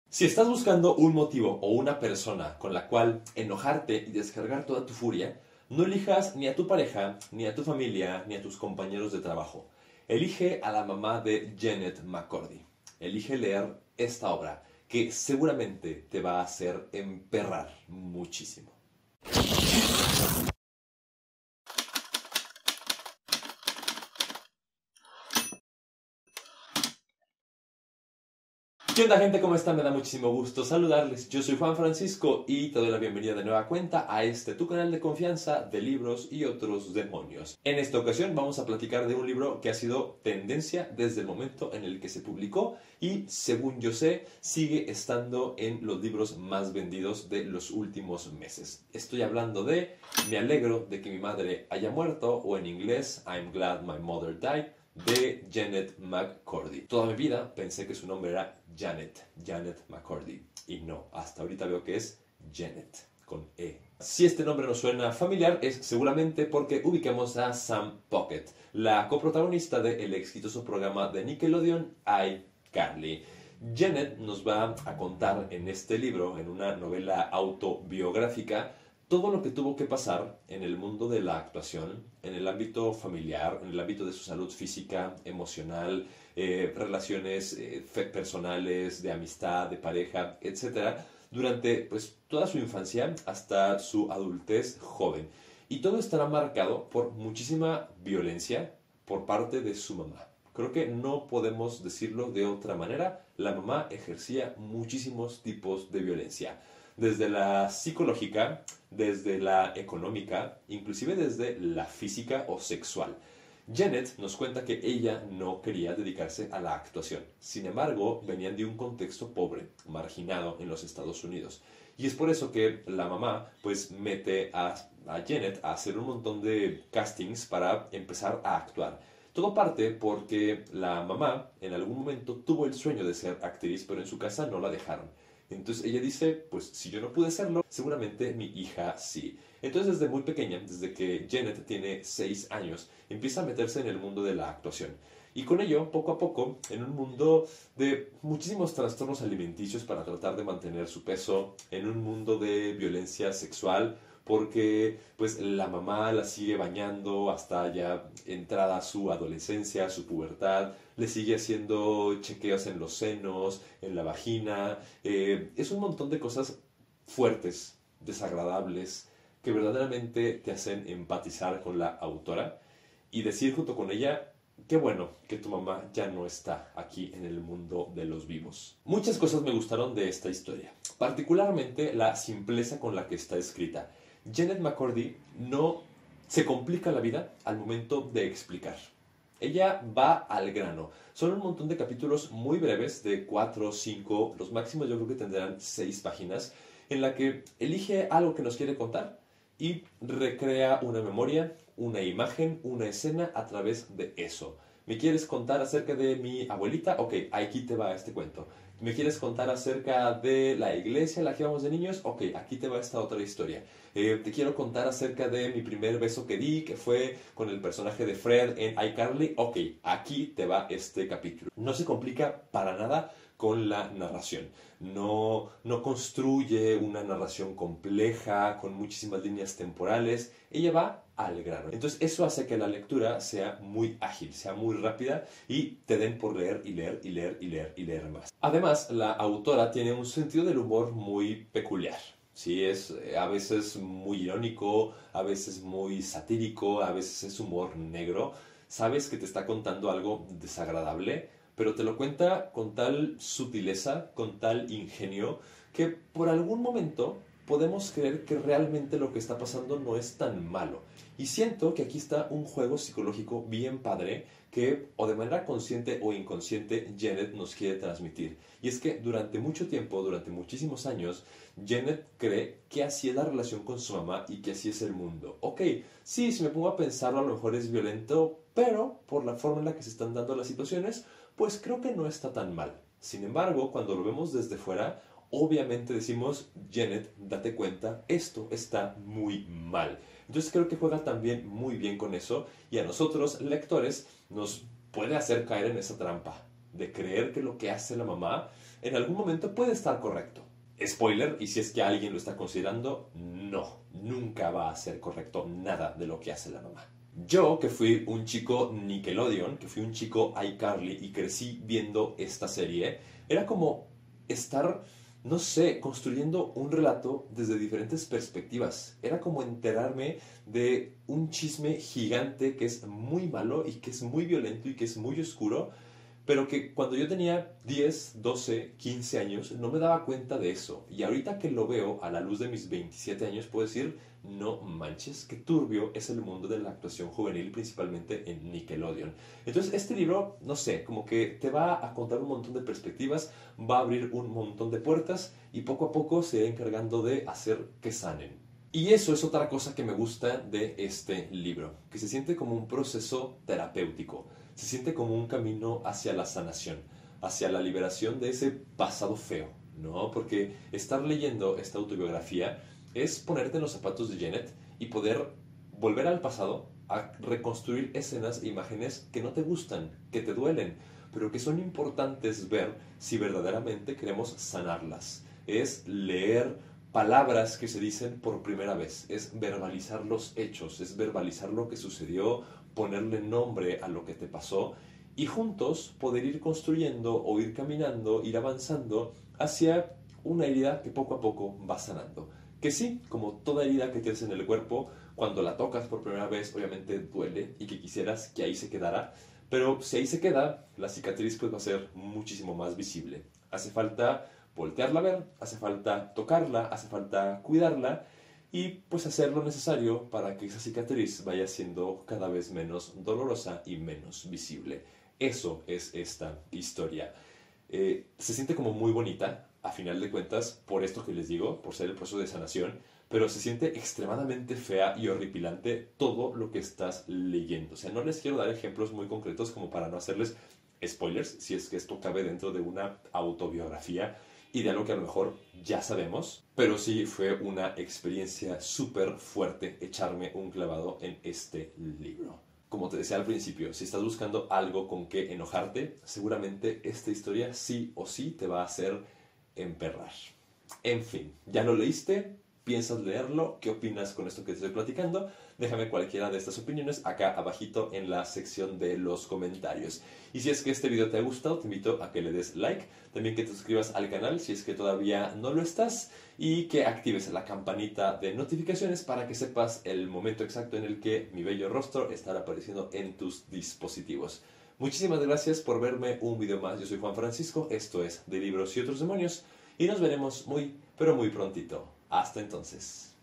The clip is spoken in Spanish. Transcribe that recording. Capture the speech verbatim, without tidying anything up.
Si estás buscando un motivo o una persona con la cual enojarte y descargar toda tu furia, no elijas ni a tu pareja, ni a tu familia, ni a tus compañeros de trabajo. Elige a la mamá de Janet McCordy. Elige leer esta obra, que seguramente te va a hacer emperrar muchísimo. ¿Qué onda, gente? ¿Cómo están? Me da muchísimo gusto saludarles. Yo soy Juan Francisco y te doy la bienvenida de nueva cuenta a este tu canal de confianza de libros y otros demonios. En esta ocasión vamos a platicar de un libro que ha sido tendencia desde el momento en el que se publicó y, según yo sé, sigue estando en los libros más vendidos de los últimos meses. Estoy hablando de Me alegro de que mi madre haya muerto, o en inglés I'm glad my mother died, de Janet McCordy. Toda mi vida pensé que su nombre era Janet, Janet McCordy. Y no, hasta ahorita veo que es Janet, con E. Si este nombre nos suena familiar, es seguramente porque ubicamos a Sam Puckett, la coprotagonista del exitoso programa de Nickelodeon, iCarly. Janet nos va a contar en este libro, en una novela autobiográfica, todo lo que tuvo que pasar en el mundo de la actuación, en el ámbito familiar, en el ámbito de su salud física, emocional, eh, relaciones eh, personales, de amistad, de pareja, etcétera, durante pues, toda su infancia hasta su adultez joven. Y todo estará marcado por muchísima violencia por parte de su mamá. Creo que no podemos decirlo de otra manera. La mamá ejercía muchísimos tipos de violencia, desde la psicológica, desde la económica, inclusive desde la física o sexual. Janet nos cuenta que ella no quería dedicarse a la actuación. Sin embargo, venían de un contexto pobre, marginado en los Estados Unidos. Y es por eso que la mamá pues mete a, a Janet a hacer un montón de castings para empezar a actuar. Todo parte porque la mamá en algún momento tuvo el sueño de ser actriz, pero en su casa no la dejaron. Entonces ella dice, pues si yo no pude serlo, seguramente mi hija sí. Entonces desde muy pequeña, desde que Janet tiene seis años, empieza a meterse en el mundo de la actuación. Y con ello, poco a poco, en un mundo de muchísimos trastornos alimenticios para tratar de mantener su peso, en un mundo de violencia sexual, porque pues la mamá la sigue bañando hasta ya entrada su adolescencia, su pubertad, le sigue haciendo chequeos en los senos, en la vagina, eh, es un montón de cosas fuertes, desagradables, que verdaderamente te hacen empatizar con la autora y decir junto con ella, qué bueno que tu mamá ya no está aquí en el mundo de los vivos. Muchas cosas me gustaron de esta historia, particularmente la simpleza con la que está escrita. Janet McCordy no se complica la vida al momento de explicar. Ella va al grano. Son un montón de capítulos muy breves, de cuatro, cinco, los máximos yo creo que tendrán seis páginas, en la que elige algo que nos quiere contar y recrea una memoria, una imagen, una escena a través de eso. ¿Me quieres contar acerca de mi abuelita? Ok, aquí te va este cuento. ¿Me quieres contar acerca de la iglesia en la que íbamos de niños? Ok, aquí te va esta otra historia. Eh, te quiero contar acerca de mi primer beso que di, que fue con el personaje de Fred en iCarly. Ok, aquí te va este capítulo. No se complica para nada con la narración. No, no construye una narración compleja, con muchísimas líneas temporales. Ella va al grano. Entonces eso hace que la lectura sea muy ágil, sea muy rápida y te den por leer y leer y leer y leer y leer más. Además, la autora tiene un sentido del humor muy peculiar. Sí, es eh, a veces muy irónico, a veces muy satírico, a veces es humor negro. Sabes que te está contando algo desagradable, pero te lo cuenta con tal sutileza, con tal ingenio, que por algún momento podemos creer que realmente lo que está pasando no es tan malo. Y siento que aquí está un juego psicológico bien padre que, o de manera consciente o inconsciente, Janet nos quiere transmitir. Y es que durante mucho tiempo, durante muchísimos años, Janet cree que así es la relación con su mamá y que así es el mundo. Ok, sí, si me pongo a pensarlo, a lo mejor es violento, pero por la forma en la que se están dando las situaciones, pues creo que no está tan mal. Sin embargo, cuando lo vemos desde fuera, obviamente decimos, Janet, date cuenta, esto está muy mal. Entonces creo que juega también muy bien con eso y a nosotros, lectores, nos puede hacer caer en esa trampa de creer que lo que hace la mamá en algún momento puede estar correcto. Spoiler, y si es que alguien lo está considerando, no, nunca va a ser correcto nada de lo que hace la mamá. Yo, que fui un chico Nickelodeon, que fui un chico iCarly y crecí viendo esta serie, era como estar, no sé, construyendo un relato desde diferentes perspectivas. Era como enterarme de un chisme gigante que es muy malo y que es muy violento y que es muy oscuro, pero que cuando yo tenía diez, doce, quince años no me daba cuenta de eso. Y ahorita que lo veo a la luz de mis veintisiete años puedo decir, no manches, qué turbio es el mundo de la actuación juvenil, principalmente en Nickelodeon. Entonces este libro, no sé, como que te va a contar un montón de perspectivas, va a abrir un montón de puertas y poco a poco se va encargando de hacer que sanen. Y eso es otra cosa que me gusta de este libro, que se siente como un proceso terapéutico. Se siente como un camino hacia la sanación, hacia la liberación de ese pasado feo, ¿no? Porque estar leyendo esta autobiografía es ponerte en los zapatos de Janet y poder volver al pasado a reconstruir escenas e imágenes que no te gustan, que te duelen, pero que son importantes ver si verdaderamente queremos sanarlas. Es leer palabras que se dicen por primera vez, es verbalizar los hechos, es verbalizar lo que sucedió, ponerle nombre a lo que te pasó y juntos poder ir construyendo o ir caminando, ir avanzando hacia una herida que poco a poco va sanando. Que sí, como toda herida que tienes en el cuerpo, cuando la tocas por primera vez obviamente duele y que quisieras que ahí se quedara, pero si ahí se queda, la cicatriz pues va a ser muchísimo más visible. Hace falta voltearla a ver, hace falta tocarla, hace falta cuidarla y pues hacer lo necesario para que esa cicatriz vaya siendo cada vez menos dolorosa y menos visible. Eso es esta historia. Eh, se siente como muy bonita, a final de cuentas, por esto que les digo, por ser el proceso de sanación, pero se siente extremadamente fea y horripilante todo lo que estás leyendo. O sea, no les quiero dar ejemplos muy concretos como para no hacerles spoilers, si es que esto cabe dentro de una autobiografía y de algo que a lo mejor ya sabemos, pero sí fue una experiencia súper fuerte echarme un clavado en este libro. Como te decía al principio, si estás buscando algo con que enojarte, seguramente esta historia sí o sí te va a hacer emperrar. En fin, ¿ya lo leíste? ¿Piensas leerlo? ¿Qué opinas con esto que te estoy platicando? Déjame cualquiera de estas opiniones acá abajito en la sección de los comentarios. Y si es que este video te ha gustado, te invito a que le des like, también que te suscribas al canal si es que todavía no lo estás y que actives la campanita de notificaciones para que sepas el momento exacto en el que mi bello rostro estará apareciendo en tus dispositivos. Muchísimas gracias por verme un video más. Yo soy Juan Francisco, esto es De Libros y Otros Demonios y nos veremos muy, pero muy prontito. Hasta entonces.